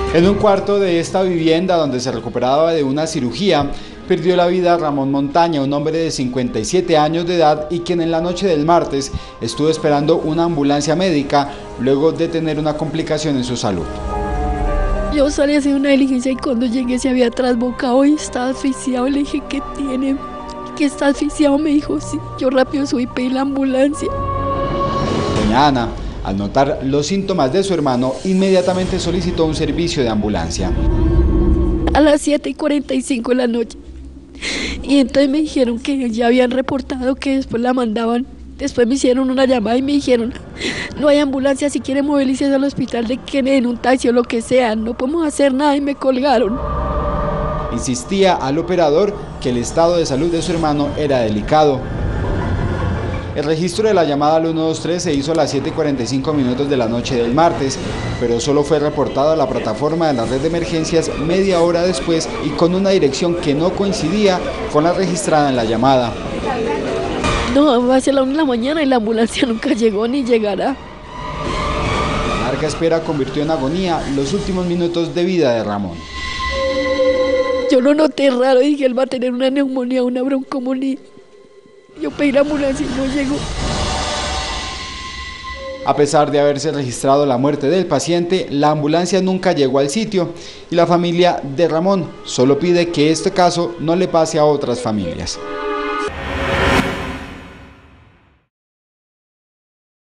En un cuarto de esta vivienda donde se recuperaba de una cirugía, perdió la vida Ramón Montaña, un hombre de 57 años de edad y quien en la noche del martes estuvo esperando una ambulancia médica luego de tener una complicación en su salud. Yo salí a hacer una diligencia y cuando llegué se había trasbocado y estaba asfixiado. Le dije, ¿qué tiene? ¿Que está asfixiado? Me dijo, sí. Yo rápido subí y pedí la ambulancia. Doña Ana, al notar los síntomas de su hermano, inmediatamente solicitó un servicio de ambulancia. A las 7:45 de la noche. Y entonces me dijeron que ya habían reportado, que después la mandaban. Después me hicieron una llamada y me dijeron, no hay ambulancia, si quiere movilícese al hospital de Kennedy en un taxi o lo que sea, no podemos hacer nada, y me colgaron. Insistía al operador que el estado de salud de su hermano era delicado. El registro de la llamada al 123 se hizo a las 7:45 de la noche del martes, pero solo fue reportado a la plataforma de la red de emergencias media hora después y con una dirección que no coincidía con la registrada en la llamada. No, va a ser la 1 de la mañana y la ambulancia nunca llegó ni llegará. La larga espera convirtió en agonía los últimos minutos de vida de Ramón. Yo lo noté raro, dije, él va a tener una neumonía, una broncomonía. Yo pedí la ambulancia y no llegó. A pesar de haberse registrado la muerte del paciente, la ambulancia nunca llegó al sitio y la familia de Ramón solo pide que este caso no le pase a otras familias.